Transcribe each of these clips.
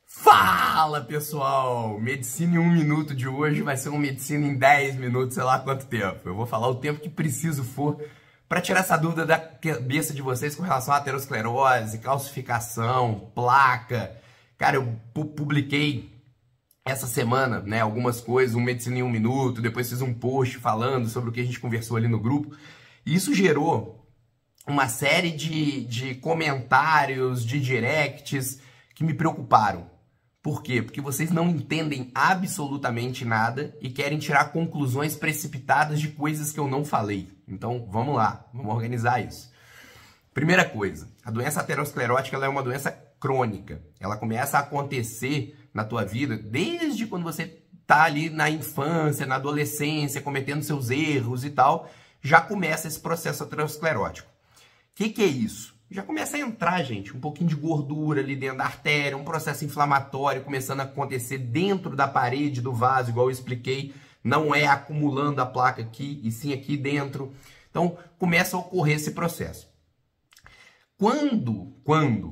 Fala, pessoal! Medicina em 1 minuto de hoje vai ser uma medicina em 10 minutos, sei lá quanto tempo. Eu vou falar o tempo que preciso for para tirar essa dúvida da cabeça de vocês com relação à aterosclerose, calcificação, placa. Cara, eu publiquei essa semana, né, algumas coisas, um Medicina em 1 minuto, depois fiz um post falando sobre o que a gente conversou ali no grupo. E isso gerou uma série de comentários, de directs que me preocuparam. Por quê? Porque vocês não entendem absolutamente nada e querem tirar conclusões precipitadas de coisas que eu não falei. Então, vamos lá, vamos organizar isso. Primeira coisa, a doença aterosclerótica ela é uma doença crônica. Ela começa a acontecer na tua vida desde quando você tá ali na infância, na adolescência, cometendo seus erros e tal, já começa esse processo aterosclerótico. O que é isso? Já começa a entrar, gente, um pouquinho de gordura ali dentro da artéria, um processo inflamatório começando a acontecer dentro da parede do vaso, igual eu expliquei, não é acumulando a placa aqui, e sim aqui dentro. Então, começa a ocorrer esse processo. Quando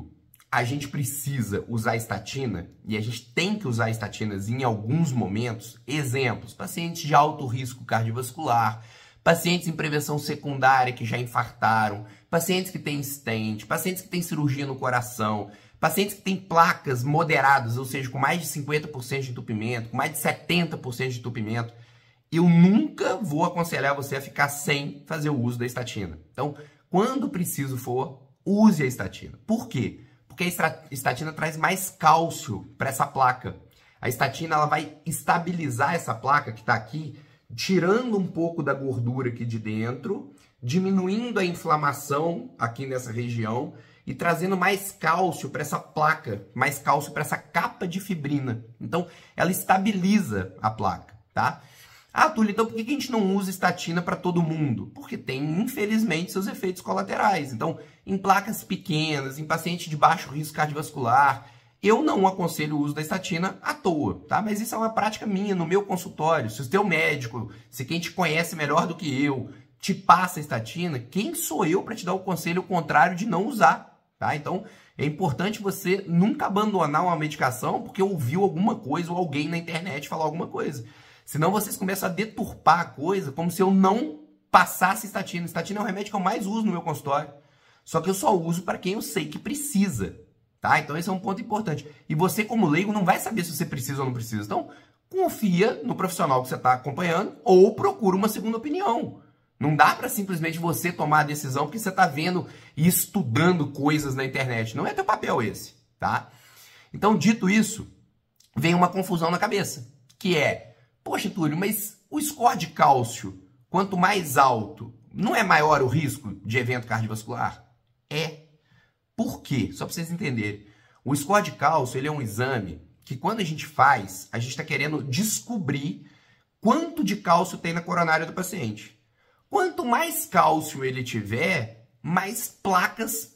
a gente precisa usar estatina, e a gente tem que usar estatinas em alguns momentos, exemplos, pacientes de alto risco cardiovascular, pacientes em prevenção secundária que já infartaram, pacientes que têm stent, pacientes que têm cirurgia no coração, pacientes que têm placas moderadas, ou seja, com mais de 50% de entupimento, com mais de 70% de entupimento, eu nunca vou aconselhar você a ficar sem fazer o uso da estatina. Então, quando preciso for, use a estatina. Por quê? Porque a estatina traz mais cálcio para essa placa. A estatina ela vai estabilizar essa placa que está aqui, tirando um pouco da gordura aqui de dentro, diminuindo a inflamação aqui nessa região e trazendo mais cálcio para essa placa, mais cálcio para essa capa de fibrina. Então, ela estabiliza a placa, tá? Ah, Túlio, então por que a gente não usa estatina para todo mundo? Porque tem, infelizmente, seus efeitos colaterais. Então, em placas pequenas, em pacientes de baixo risco cardiovascular, eu não aconselho o uso da estatina à toa, tá? Mas isso é uma prática minha no meu consultório. Se o teu médico, se quem te conhece melhor do que eu, te passa a estatina, quem sou eu para te dar o conselho contrário de não usar, tá? Então, é importante você nunca abandonar uma medicação porque ouviu alguma coisa ou alguém na internet falar alguma coisa. Senão vocês começam a deturpar a coisa como se eu não passasse estatina. Estatina é o remédio que eu mais uso no meu consultório. Só que eu só uso para quem eu sei que precisa. Tá? Então esse é um ponto importante. E você, como leigo, não vai saber se você precisa ou não precisa. Então, confia no profissional que você está acompanhando ou procura uma segunda opinião. Não dá para simplesmente você tomar a decisão porque você está vendo e estudando coisas na internet. Não é teu papel esse. Tá? Então, dito isso, vem uma confusão na cabeça. Que é, poxa, Túlio, mas o score de cálcio, quanto mais alto, não é maior o risco de evento cardiovascular? É. Por quê? Só para vocês entenderem. O score de cálcio ele é um exame que quando a gente faz, a gente está querendo descobrir quanto de cálcio tem na coronária do paciente. Quanto mais cálcio ele tiver, mais placas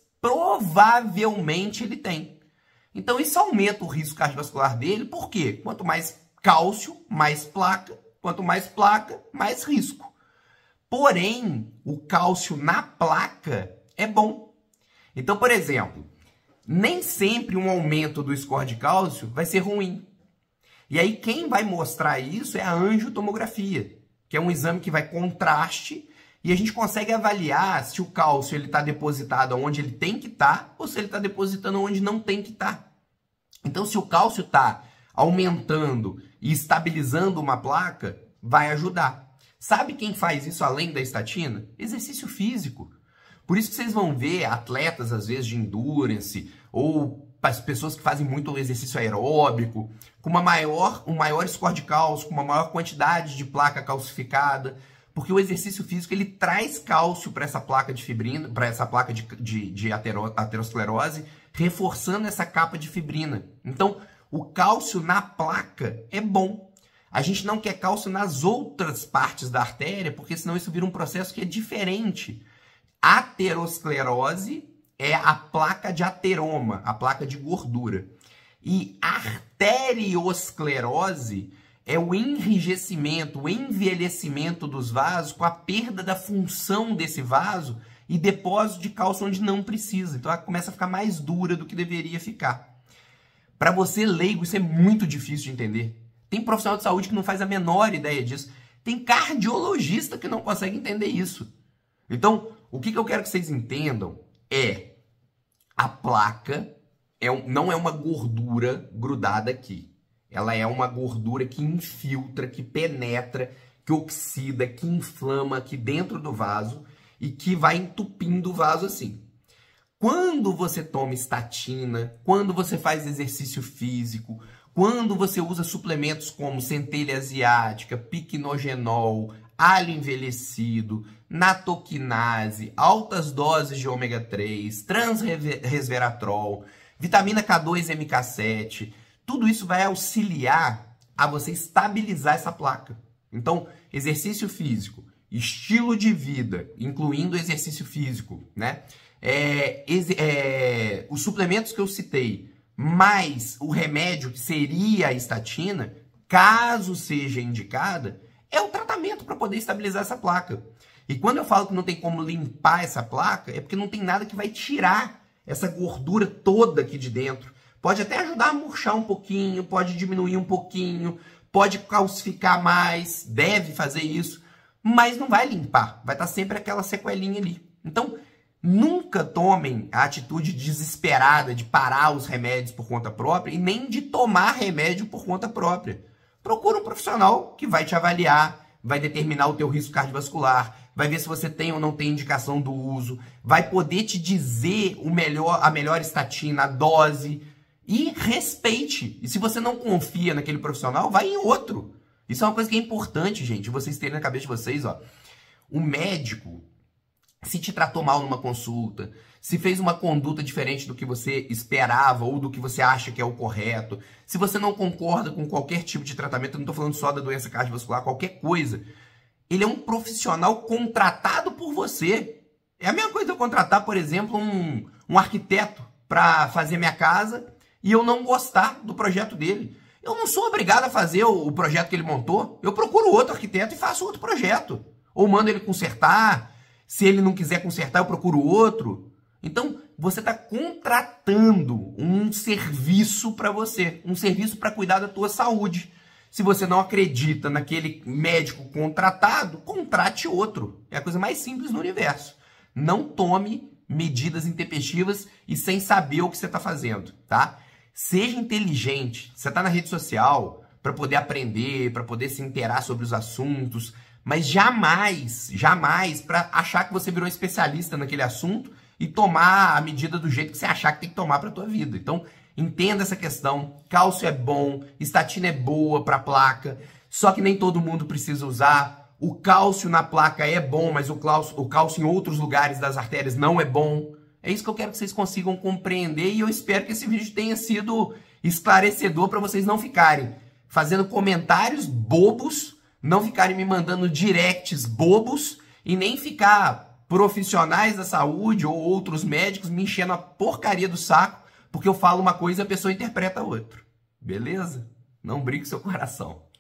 provavelmente ele tem. Então isso aumenta o risco cardiovascular dele. Por quê? Quanto mais cálcio, mais placa. Quanto mais placa, mais risco. Porém, o cálcio na placa é bom. Então, por exemplo, nem sempre um aumento do score de cálcio vai ser ruim. E aí quem vai mostrar isso é a angiotomografia, que é um exame que vai contraste e a gente consegue avaliar se o cálcio está depositado onde ele tem que estar ou se ele está depositando onde não tem que estar. Então, se o cálcio está aumentando e estabilizando uma placa, vai ajudar. Sabe quem faz isso além da estatina? Exercício físico. Por isso que vocês vão ver atletas, às vezes, de endurance, ou as pessoas que fazem muito exercício aeróbico, com um maior score de cálcio, com uma maior quantidade de placa calcificada, porque o exercício físico ele traz cálcio para essa placa de fibrina, para essa placa de aterosclerose, reforçando essa capa de fibrina. Então, o cálcio na placa é bom. A gente não quer cálcio nas outras partes da artéria, porque senão isso vira um processo que é diferente. Aterosclerose é a placa de ateroma, a placa de gordura. E arteriosclerose é o enrijecimento, o envelhecimento dos vasos com a perda da função desse vaso e depósito de cálcio onde não precisa. Então ela começa a ficar mais dura do que deveria ficar. Para você leigo, isso é muito difícil de entender. Tem profissional de saúde que não faz a menor ideia disso. Tem cardiologista que não consegue entender isso. Então, o que eu quero que vocês entendam é a placa não é uma gordura grudada aqui. Ela é uma gordura que infiltra, que penetra, que oxida, que inflama aqui dentro do vaso e que vai entupindo o vaso assim. Quando você toma estatina, quando você faz exercício físico, quando você usa suplementos como centelha asiática, piquenogenol, alho envelhecido, natoquinase, altas doses de ômega 3, transresveratrol, vitamina K2 MK7, tudo isso vai auxiliar a você estabilizar essa placa. Então, exercício físico, estilo de vida, incluindo exercício físico, né? Os suplementos que eu citei, mais o remédio que seria a estatina, caso seja indicada, é o tratamento para poder estabilizar essa placa. E quando eu falo que não tem como limpar essa placa, é porque não tem nada que vai tirar essa gordura toda aqui de dentro. Pode até ajudar a murchar um pouquinho, pode diminuir um pouquinho, pode calcificar mais, deve fazer isso, mas não vai limpar, vai estar sempre aquela sequelinha ali. Então, nunca tomem a atitude desesperada de parar os remédios por conta própria e nem de tomar remédio por conta própria. Procura um profissional que vai te avaliar, vai determinar o teu risco cardiovascular, vai ver se você tem ou não tem indicação do uso, vai poder te dizer a melhor estatina, a dose, e respeite. E se você não confia naquele profissional, vai em outro. Isso é uma coisa que é importante, gente, vocês terem na cabeça de vocês, ó. O médico, se te tratou mal numa consulta, se fez uma conduta diferente do que você esperava ou do que você acha que é o correto, se você não concorda com qualquer tipo de tratamento, eu não estou falando só da doença cardiovascular, qualquer coisa, ele é um profissional contratado por você. É a mesma coisa de eu contratar, por exemplo, um arquiteto para fazer minha casa e eu não gostar do projeto dele. Eu não sou obrigado a fazer o projeto que ele montou. Eu procuro outro arquiteto e faço outro projeto. Ou mando ele consertar. Se ele não quiser consertar, eu procuro outro. Então, você está contratando um serviço para você. Um serviço para cuidar da tua saúde. Se você não acredita naquele médico contratado, contrate outro. É a coisa mais simples no universo. Não tome medidas intempestivas e sem saber o que você está fazendo, tá? Seja inteligente. Você está na rede social para poder aprender, para poder se inteirar sobre os assuntos, mas jamais para achar que você virou especialista naquele assunto e tomar a medida do jeito que você achar que tem que tomar para a tua vida. Então, entenda essa questão. Cálcio é bom, estatina é boa para a placa, só que nem todo mundo precisa usar. O cálcio na placa é bom, mas o cálcio em outros lugares das artérias não é bom. É isso que eu quero que vocês consigam compreender e eu espero que esse vídeo tenha sido esclarecedor para vocês não ficarem fazendo comentários bobos, não ficarem me mandando directs bobos e nem ficar profissionais da saúde ou outros médicos me enchendo a porcaria do saco porque eu falo uma coisa e a pessoa interpreta outra. Beleza? Não brigue seu coração.